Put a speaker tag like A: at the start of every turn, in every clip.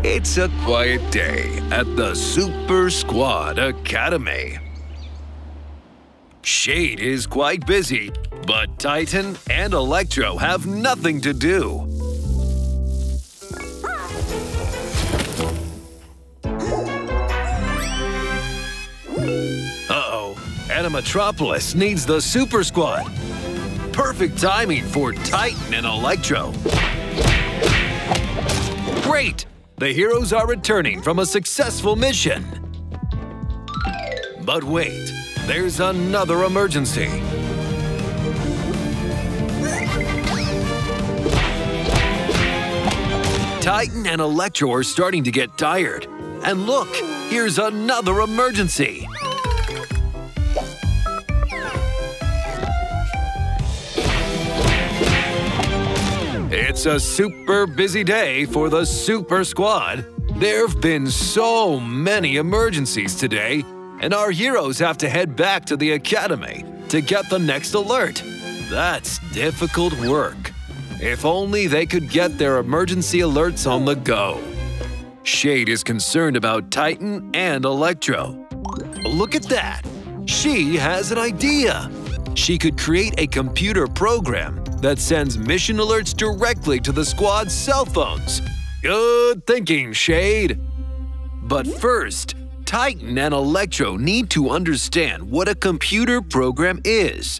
A: It's a quiet day at the Super Squad Academy. Shade is quite busy, but Titan and Electro have nothing to do. Uh-oh, Animatropolis needs the Super Squad. Perfect timing for Titan and Electro. Great! The heroes are returning from a successful mission. But wait, there's another emergency. Titan and Electro are starting to get tired. And look, here's another emergency. It's a super busy day for the Super Squad. There've been so many emergencies today, and our heroes have to head back to the academy to get the next alert. That's difficult work. If only they could get their emergency alerts on the go. Shade is concerned about Titan and Electro. Look at that! She has an idea! She could create a computer program that sends mission alerts directly to the squad's cell phones. Good thinking, Shade! But first, Titan and Electro need to understand what a computer program is.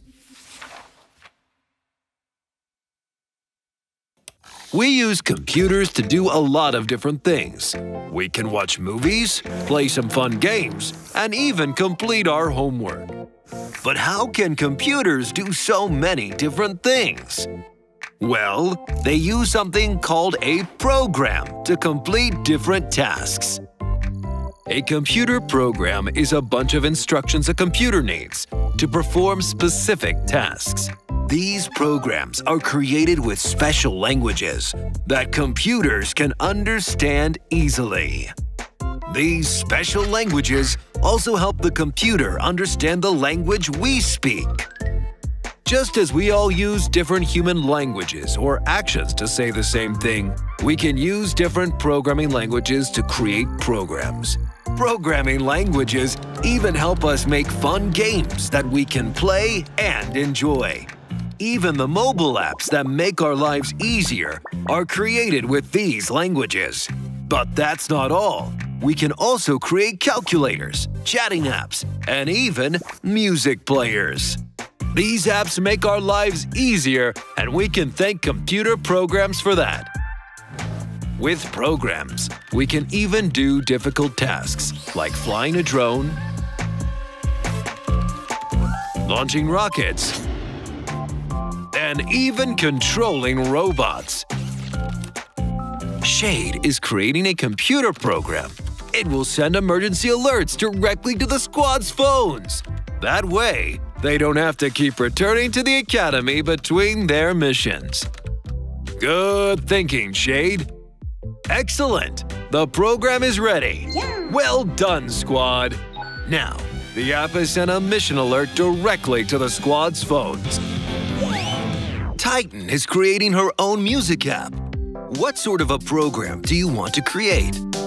A: We use computers to do a lot of different things. We can watch movies, play some fun games, and even complete our homework. But how can computers do so many different things? Well, they use something called a program to complete different tasks. A computer program is a bunch of instructions a computer needs to perform specific tasks. These programs are created with special languages that computers can understand easily. These special languages also help the computer understand the language we speak. Just as we all use different human languages or actions to say the same thing, we can use different programming languages to create programs. Programming languages even help us make fun games that we can play and enjoy. Even the mobile apps that make our lives easier are created with these languages. But that's not all. We can also create calculators, chatting apps, and even music players. These apps make our lives easier, and we can thank computer programs for that. With programs, we can even do difficult tasks like flying a drone, launching rockets, and even controlling robots. Shade is creating a computer program. It will send emergency alerts directly to the squad's phones. That way, they don't have to keep returning to the academy between their missions. Good thinking, Shade. Excellent! The program is ready. Well done, squad. Now, the app has sent a mission alert directly to the squad's phones. Titan is creating her own music app. What sort of a program do you want to create?